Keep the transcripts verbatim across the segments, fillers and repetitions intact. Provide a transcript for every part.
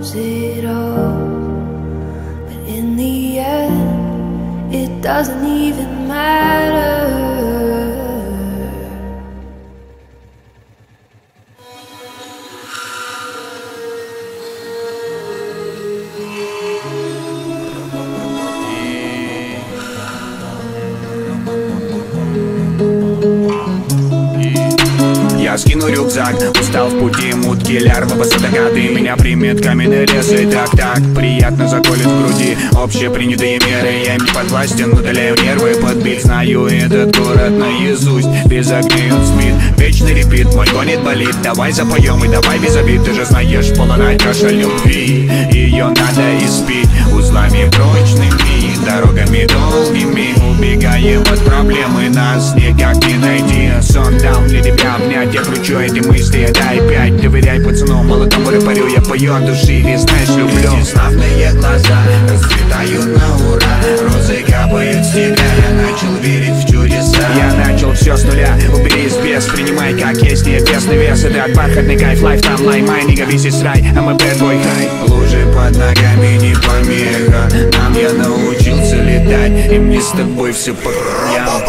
lose it all. But in the end, it doesn't even matter. Я скину рюкзак, устал в пути, мутки, лярвы, высотокаты. Меня примет каменный лес и так-так приятно заколет в груди общепринятые меры. Я им не подвластен, удаляю нервы под бит. Знаю этот город наизусть, без огней он спит. Вечный репит, мой гонит болит. Давай запоем и давай без обид. Ты же знаешь, полная чаша любви, ее надо испить узлами прочными, дорогами долгими. Убегаем от проблемы, нас никак не найти. Сон дал для тебя обнять, я кручу эти мысли, дай пять. Доверяй пацану, молодому рэперю, я пою от души, ведь знаешь, люблю. Эти славные глаза расцветают на ура, розы капают с тебя, я начал верить в чудеса. Я начал все с нуля, убери из без, принимай как есть небесный вес. Это бархатный кайф, лайф там, лаймай, не весь из рай, а мы bad boy хай. Лужи под ногами не помеха, нам я научился летать, и мне с тобой все по краям.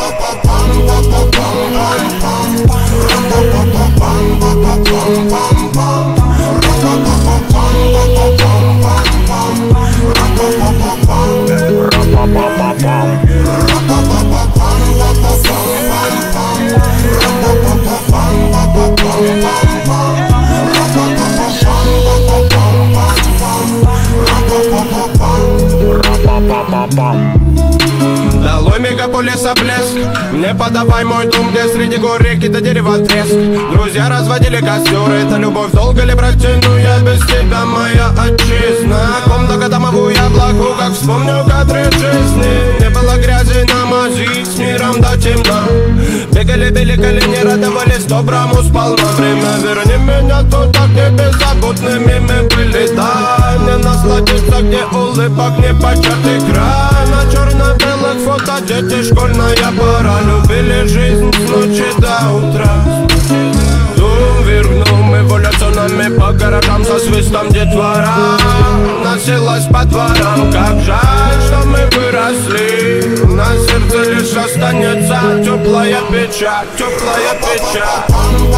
Долой мегаполиса блеск, мне подавай мой дом, где среди гор реки до дерева треск. Друзья разводили костер, это любовь, долго ли протяну я без тебя, моя отчизна. Комната домовую яблоку, как вспомню кадры жизни. Не было грязи на мази, с миром до темна. Бегали, били колени, радовались доброму сполна. Время верни меня туда, где беззаботными мы были. Дай мне насладиться, где улыбок не початый край. На черно-белых фото дети, школьная пора. Любили жизнь с ночи до утра. Дум вергнул эволюционами по гаражам со свистом детвора. Носилась по дворам, как жаль, что мы выросли. На сердце лишь останется теплая печаль, теплая печаль.